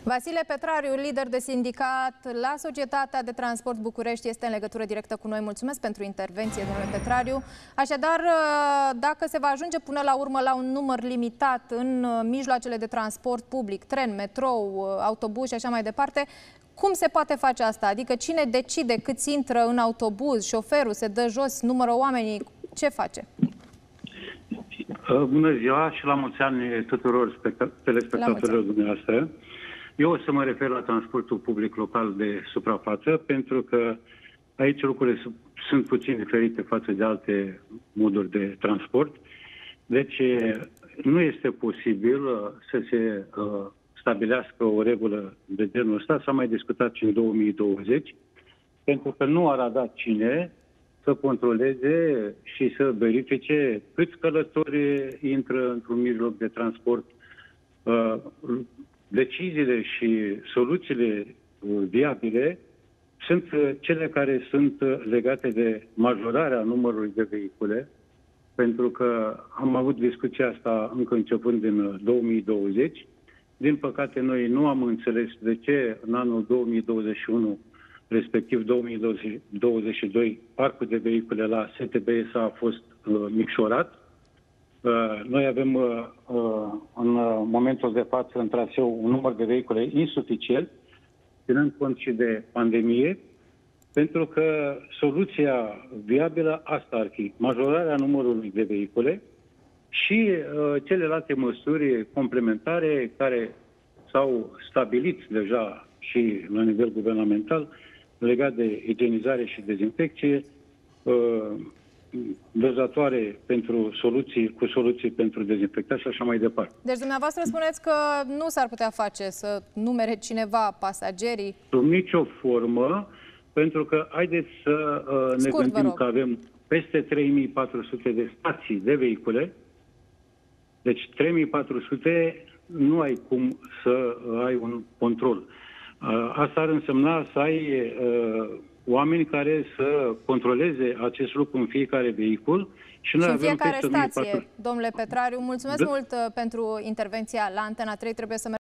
Vasile Petrariu, lider de sindicat la Societatea de Transport București, este în legătură directă cu noi. Mulțumesc pentru intervenție, domnule Petrariu. Așadar, dacă se va ajunge până la urmă la un număr limitat în mijloacele de transport public, tren, metrou, autobuz și așa mai departe, cum se poate face asta? Adică cine decide câți intră în autobuz, șoferul se dă jos, numără oamenii, ce face? Bună ziua și la mulți ani tuturor telespectatorilor dumneavoastră. Eu o să mă refer la transportul public local de suprafață, pentru că aici lucrurile sunt puțin diferite față de alte moduri de transport. Deci nu este posibil să se stabilească o regulă de genul ăsta. S-a mai discutat și în 2020, pentru că nu ar avea cine să controleze și să verifice câți călători intră într-un mijloc de transport. Deciziile și soluțiile viabile sunt cele care sunt legate de majorarea numărului de vehicule, pentru că am avut discuția asta încă începând din 2020. Din păcate, noi nu am înțeles de ce în anul 2021, respectiv 2022, parcul de vehicule la STBS a fost micșorat. Noi avem în momentul de față în traseu un număr de vehicule insuficient, ținând cont și de pandemie, pentru că soluția viabilă asta ar fi majorarea numărului de vehicule și celelalte măsuri complementare care s-au stabilit deja și la nivel guvernamental legat de igienizare și dezinfecție, dozatoare pentru soluții pentru dezinfectare și așa mai departe. Deci dumneavoastră spuneți că nu s-ar putea face să numere cineva pasagerii? Sub nicio formă, pentru că haideți să ne gândim că avem peste 3400 de stații de vehicule. Deci 3400 nu ai cum să ai un control. Asta ar însemna să ai oameni care să controleze acest lucru în fiecare vehicul. Și noi în avem fiecare peste stație, domnule Petrariu. Mulțumesc mult pentru intervenția la Antena 3. Trebuie să